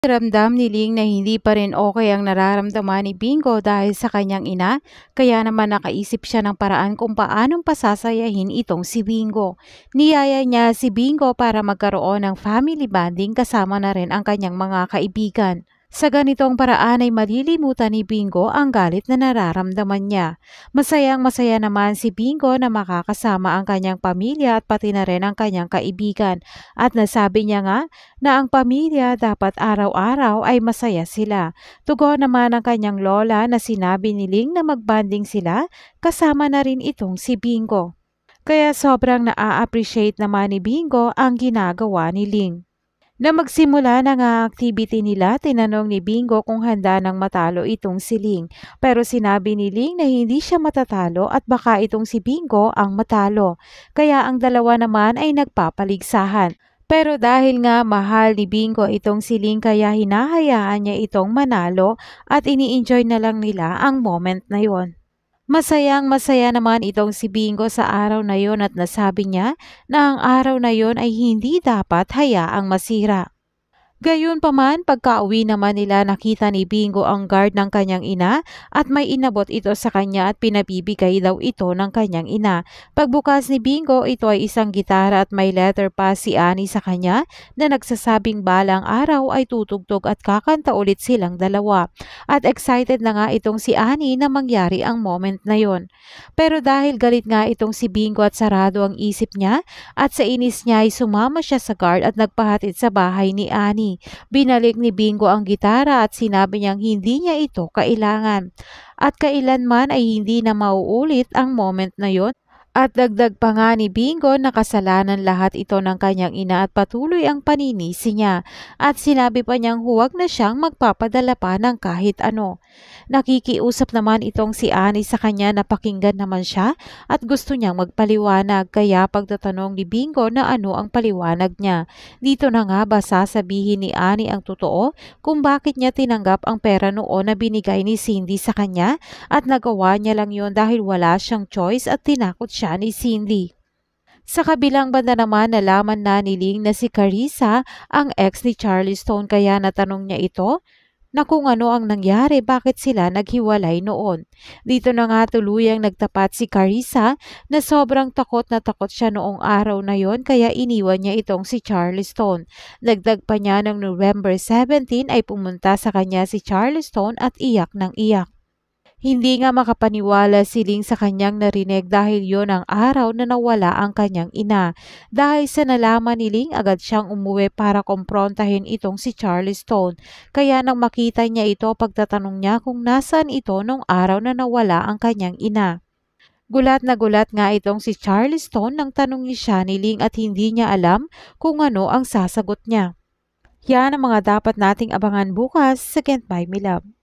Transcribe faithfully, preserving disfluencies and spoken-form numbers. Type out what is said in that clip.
Ramdam ni Ling na hindi pa rin okay ang nararamdaman ni Bingo dahil sa kanyang ina, kaya naman nakaisip siya ng paraan kung paanong pasasayahin itong si Bingo. Niyaya niya si Bingo para magkaroon ng family bonding kasama na rin ang kanyang mga kaibigan. Sa ganitong paraan ay malilimutan ni Bingo ang galit na nararamdaman niya. Masayang masaya naman si Bingo na makakasama ang kanyang pamilya at pati na rin ang kanyang kaibigan. At nasabi niya nga na ang pamilya dapat araw-araw ay masaya sila. Tugon naman ang kanyang lola na sinabi ni Ling na magbanding sila kasama na rin itong si Bingo. Kaya sobrang naa-appreciate naman ni Bingo ang ginagawa ni Ling. Na magsimula na nga activity nila, tinanong ni Bingo kung handa nang matalo itong si Ling. Pero sinabi ni Ling na hindi siya matatalo at baka itong si Bingo ang matalo. Kaya ang dalawa naman ay nagpapaligsahan. Pero dahil nga mahal ni Bingo itong si Ling kaya hinahayaan niya itong manalo at ini-enjoy na lang nila ang moment na yon. Masayang masaya naman itong si Bingo sa araw na yon at nasabi niya na ang araw na yon ay hindi dapat hayaang masira. Gayunpaman, pagka-uwi naman nila nakita ni Bingo ang guard ng kanyang ina at may inabot ito sa kanya at pinabibigay daw ito ng kanyang ina. Pagbukas ni Bingo, ito ay isang gitara at may letter pa si Annie sa kanya na nagsasabing balang araw ay tutugtog at kakanta ulit silang dalawa. At excited na nga itong si Annie na mangyari ang moment na yon. Pero dahil galit nga itong si Bingo at sarado ang isip niya at sa inis niya ay sumama siya sa guard at nagpahatid sa bahay ni Annie. Binalik ni Bingo ang gitara at sinabi niyang hindi niya ito kailangan. At kailanman ay hindi na mauulit ang moment na yon. At dagdag pa nga ni Bingo na kasalanan lahat ito ng kanyang ina at patuloy ang paninisi niya. At sinabi pa niyang huwag na siyang magpapadala pa ng kahit ano. Nakikiusap naman itong si Annie sa kanya na pakinggan naman siya at gusto niyang magpaliwanag. Kaya pagtatanong ni Bingo na ano ang paliwanag niya. Dito na nga ba sasabihin ni Annie ang totoo kung bakit niya tinanggap ang pera noon na binigay ni Cindy sa kanya at nagawa niya lang yon dahil wala siyang choice at tinakot siya ni Cindy. Sa kabilang banda naman nalaman na ni Ling na si Carissa ang ex ni Charlie Stone kaya natanong niya ito na kung ano ang nangyari, bakit sila naghiwalay noon. Dito na nga tuluyang nagtapat si Carissa na sobrang takot na takot siya noong araw na yon kaya iniwan niya itong si Charlie Stone. Dagdag pa niya ng November seventeenth ay pumunta sa kanya si Charlie Stone at iyak ng iyak. Hindi nga makapaniwala si Ling sa kanyang narinig dahil yon ang araw na nawala ang kanyang ina. Dahil sa nalaman ni Ling, agad siyang umuwi para komprontahin itong si Charlie Stone. Kaya nang makita niya ito, pagtatanong niya kung nasaan ito nung araw na nawala ang kanyang ina. Gulat na gulat nga itong si Charlie Stone nang tanongin siya ni Ling at hindi niya alam kung ano ang sasagot niya. Yan ang mga dapat nating abangan bukas sa Can't Buy Me Love.